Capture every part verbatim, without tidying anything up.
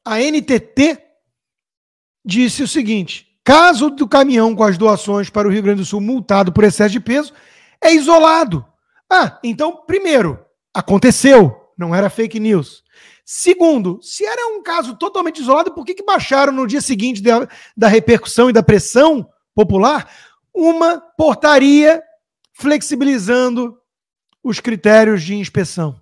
A N T T disse o seguinte: caso do caminhão com as doações para o Rio Grande do Sul multado por excesso de peso, é isolado. Ah, então, primeiro, aconteceu, não era fake news. Segundo, se era um caso totalmente isolado, por que que baixaram no dia seguinte da, da repercussão e da pressão popular uma portaria flexibilizando os critérios de inspeção?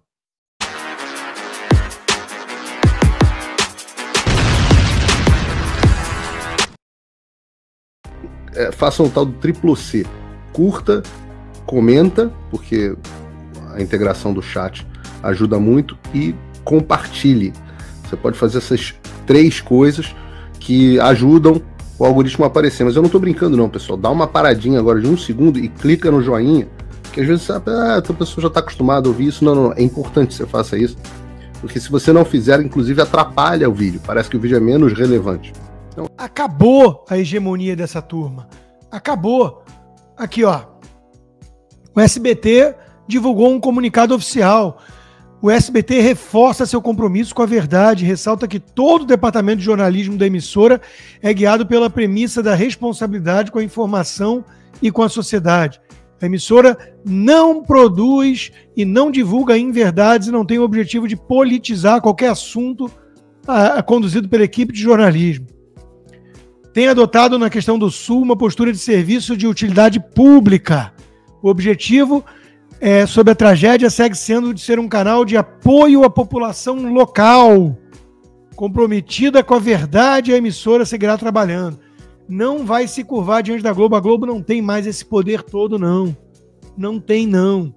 É, façam o tal do triplo C. Curta, comenta, porque a integração do chat ajuda muito, e compartilhe. Você pode fazer essas três coisas que ajudam o algoritmo a aparecer. Mas eu não estou brincando não, pessoal. Dá uma paradinha agora de um segundo e clica no joinha, que às vezes sabe, ah, a pessoa já está acostumada a ouvir isso. Não, não, é importante que você faça isso, porque se você não fizer, inclusive atrapalha o vídeo. Parece que o vídeo é menos relevante. Então... Acabou a hegemonia dessa turma. Acabou. Aqui, ó. O S B T divulgou um comunicado oficial. O S B T reforça seu compromisso com a verdade, ressalta que todo o departamento de jornalismo da emissora é guiado pela premissa da responsabilidade com a informação e com a sociedade. A emissora não produz e não divulga inverdades e não tem o objetivo de politizar qualquer assunto ah, conduzido pela equipe de jornalismo. Tem adotado na questão do Sul uma postura de serviço de utilidade pública. O objetivo é, sobre a tragédia segue sendo de ser um canal de apoio à população local. Comprometida com a verdade, a emissora seguirá trabalhando. Não vai se curvar diante da Globo. A Globo não tem mais esse poder todo, não. Não tem, não.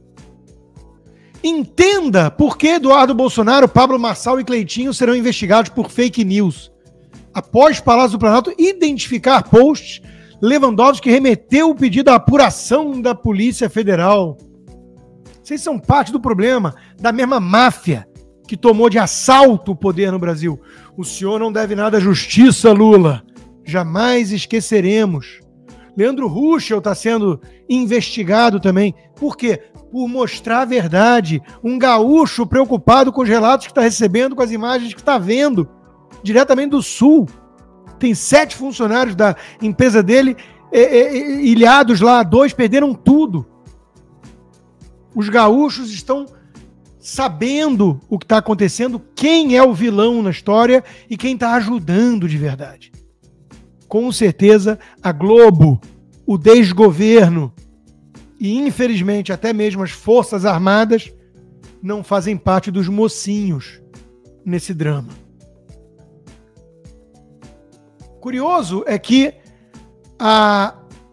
Entenda por que Eduardo Bolsonaro, Pablo Marçal e Cleitinho serão investigados por fake news. Após o Palácio do Planalto identificar posts, Lewandowski remeteu o pedido à apuração da Polícia Federal. Vocês são parte do problema, da mesma máfia que tomou de assalto o poder no Brasil. O senhor não deve nada à justiça, Lula. Jamais esqueceremos. Leandro Ruschel está sendo investigado também. Por quê? Por mostrar a verdade. Um gaúcho preocupado com os relatos que está recebendo, com as imagens que está vendo, diretamente do Sul. Tem sete funcionários da empresa dele é, é, ilhados lá, dois perderam tudo. Os gaúchos estão sabendo o que está acontecendo, quem é o vilão na história e quem está ajudando de verdade. Com certeza, a Globo, o desgoverno e, infelizmente, até mesmo as Forças Armadas não fazem parte dos mocinhos nesse drama. Curioso é que a,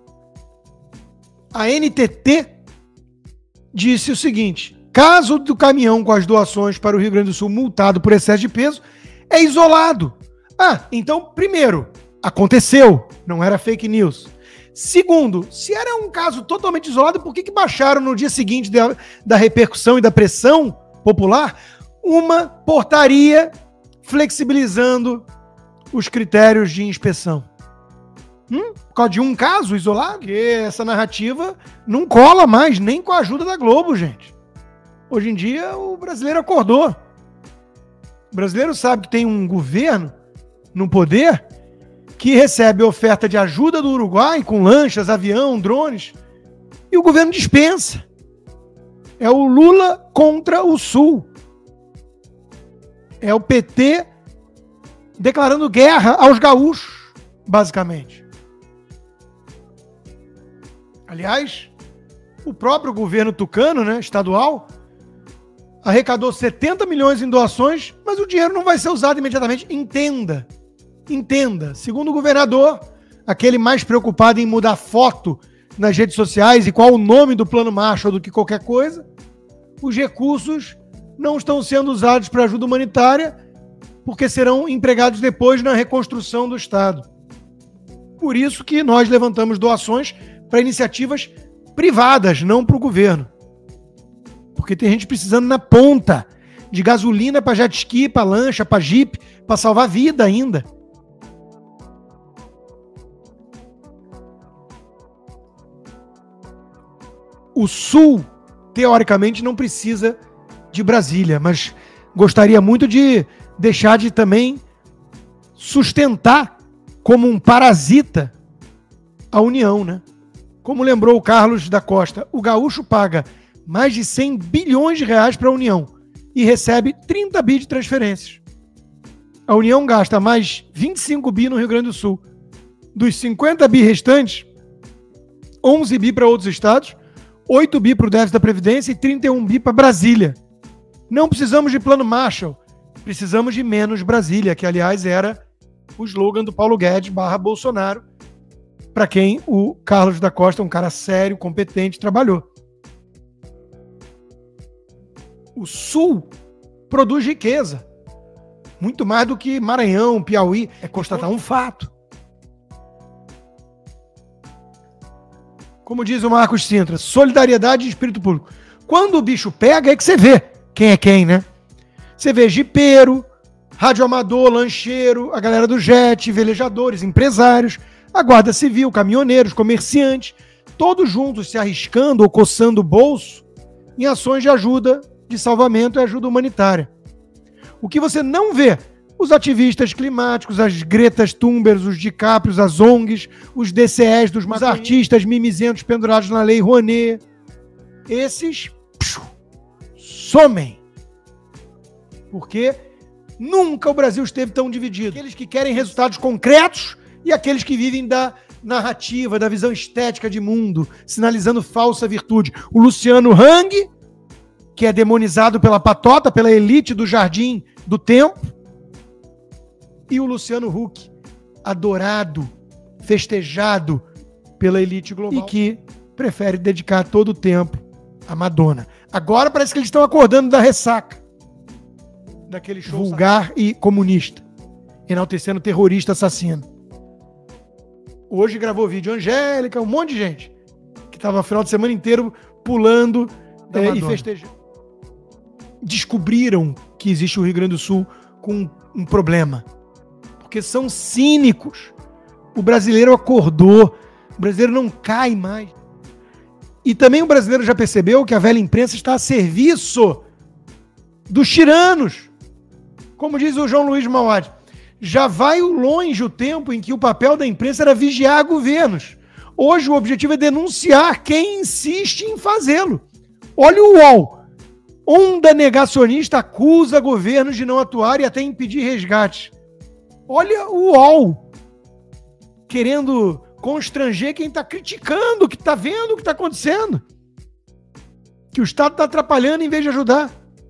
a N T T disse o seguinte: caso do caminhão com as doações para o Rio Grande do Sul multado por excesso de peso, é isolado. Ah, então, primeiro, aconteceu, não era fake news. Segundo, se era um caso totalmente isolado, por que que baixaram no dia seguinte da, da repercussão e da pressão popular uma portaria flexibilizando os critérios de inspeção? Hum? Por causa de um caso isolado? Porque essa narrativa não cola mais, nem com a ajuda da Globo, gente. Hoje em dia, o brasileiro acordou. O brasileiro sabe que tem um governo no poder que recebe oferta de ajuda do Uruguai com lanchas, avião, drones, e o governo dispensa. É o Lula contra o Sul. É o P T declarando guerra aos gaúchos, basicamente. Aliás, o próprio governo tucano, né, estadual, arrecadou setenta milhões em doações, mas o dinheiro não vai ser usado imediatamente. Entenda, entenda. Segundo o governador, aquele mais preocupado em mudar foto nas redes sociais e qual o nome do Plano Marshall do que qualquer coisa, os recursos não estão sendo usados para ajuda humanitária, porque serão empregados depois na reconstrução do Estado. Por isso que nós levantamos doações para iniciativas privadas, não para o governo. Porque tem gente precisando na ponta de gasolina para jet ski, para lancha, para jipe, para salvar vida ainda. O Sul, teoricamente, não precisa de Brasília, mas gostaria muito de deixar de também sustentar como um parasita a União, né? Como lembrou o Carlos da Costa, o gaúcho paga mais de cem bilhões de reais para a União e recebe trinta bi de transferências. A União gasta mais vinte e cinco bi no Rio Grande do Sul. Dos cinquenta bi restantes, onze bi para outros estados, oito bi para o déficit da Previdência e trinta e um bi para Brasília. Não precisamos de plano Marshall, precisamos de menos Brasília, que aliás era o slogan do Paulo Guedes barra Bolsonaro, para quem o Carlos da Costa, um cara sério, competente, trabalhou. O Sul produz riqueza, muito mais do que Maranhão, Piauí, é constatar um fato. Como diz o Marcos Sintra, solidariedade e espírito público. Quando o bicho pega, é que você vê quem é quem, né? Você vê jipeiro, radioamador, lancheiro, a galera do jet, velejadores, empresários, a guarda civil, caminhoneiros, comerciantes, todos juntos se arriscando ou coçando o bolso em ações de ajuda, de salvamento e ajuda humanitária. O que você não vê? Os ativistas climáticos, as Gretas Thunbergs, os DiCaprios, as O N Gs, os D C Es dos os artistas mimizentos pendurados na Lei Rouanet. Esses psiu, somem. Porque nunca o Brasil esteve tão dividido. Aqueles que querem resultados concretos e aqueles que vivem da narrativa, da visão estética de mundo, sinalizando falsa virtude. O Luciano Hang, que é demonizado pela patota, pela elite do jardim do tempo, e o Luciano Huck, adorado, festejado pela elite global, e que prefere dedicar todo o tempo a Madonna. Agora parece que eles estão acordando da ressaca daquele show vulgar e comunista, enaltecendo terrorista assassino. Hoje gravou vídeo Angélica, um monte de gente que estava no final de semana inteiro pulando é, e festejando. Descobriram que existe o Rio Grande do Sul com um problema. Porque são cínicos. O brasileiro acordou. O brasileiro não cai mais. E também o brasileiro já percebeu que a velha imprensa está a serviço dos tiranos. Como diz o João Luiz Mauad, já vai longe o tempo em que o papel da imprensa era vigiar governos. Hoje o objetivo é denunciar quem insiste em fazê-lo. Olha o U O L. Onda negacionista acusa governos de não atuar e até impedir resgate. Olha o U O L querendo constranger quem está criticando, que está vendo o que está acontecendo. Que o Estado está atrapalhando em vez de ajudar.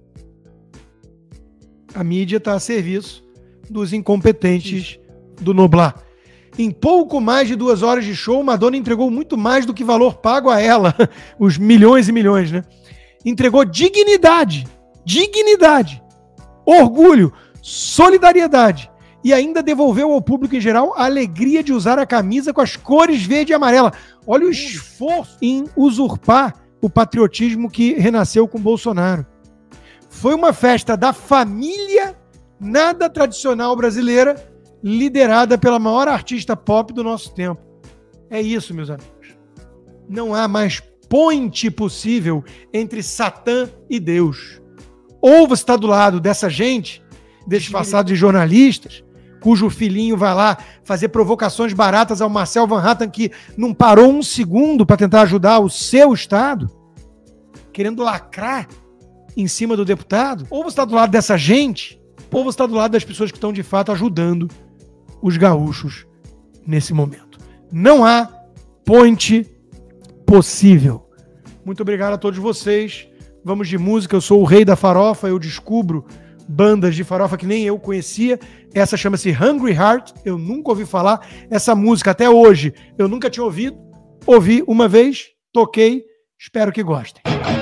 A mídia está a serviço dos incompetentes do Noblar. Em pouco mais de duas horas de show, Madonna entregou muito mais do que valor pago a ela. Os milhões e milhões, né? Entregou dignidade, dignidade, orgulho, solidariedade e ainda devolveu ao público em geral a alegria de usar a camisa com as cores verde e amarela. Olha o esforço em usurpar o patriotismo que renasceu com Bolsonaro. Foi uma festa da família nada tradicional brasileira, liderada pela maior artista pop do nosso tempo. É isso, meus amigos. Não há mais ponte possível entre Satã e Deus. Ou você está do lado dessa gente, disfarçado de jornalistas, cujo filhinho vai lá fazer provocações baratas ao Marcel Van Hatten, que não parou um segundo para tentar ajudar o seu Estado, querendo lacrar em cima do deputado. Ou você está do lado dessa gente, ou você está do lado das pessoas que estão de fato ajudando os gaúchos nesse momento. Não há ponte possível. Muito obrigado a todos vocês. Vamos de música. Eu sou o rei da farofa. Eu descubro bandas de farofa que nem eu conhecia. Essa chama-se Hungry Heart. Eu nunca ouvi falar. Essa música até hoje eu nunca tinha ouvido. Ouvi uma vez, toquei. Espero que gostem.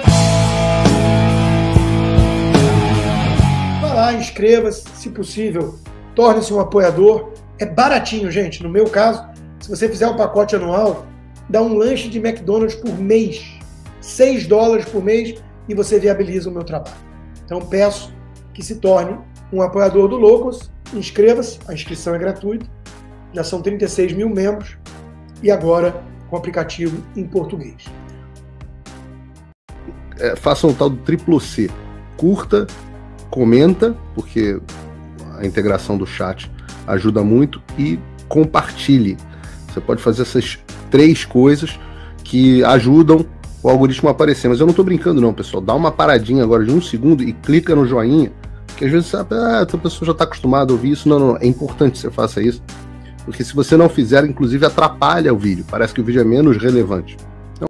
Vai lá, inscreva-se, se possível. Torne-se um apoiador. É baratinho, gente. No meu caso, se você fizer um pacote anual, dá um lanche de McDonald's por mês. seis dólares por mês e você viabiliza o meu trabalho. Então peço que se torne um apoiador do Loucos. Inscreva-se, a inscrição é gratuita. Já são trinta e seis mil membros e agora com o aplicativo em português. É, faça um tal do triplo C. Curta, comenta, porque a integração do chat ajuda muito, e compartilhe. Você pode fazer essas três coisas que ajudam o algoritmo a aparecer. Mas eu não tô brincando não, pessoal. Dá uma paradinha agora de um segundo e clica no joinha, porque às vezes sabe, ah, a pessoa já está acostumada a ouvir isso. Não, não, é importante que você faça isso, porque se você não fizer, inclusive atrapalha o vídeo. Parece que o vídeo é menos relevante.